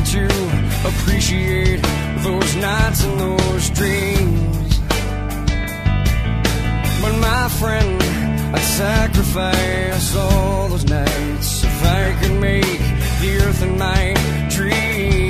to appreciate those nights and those dreams. But my friend, I'd sacrifice all those nights if I could make the earth and my dreams.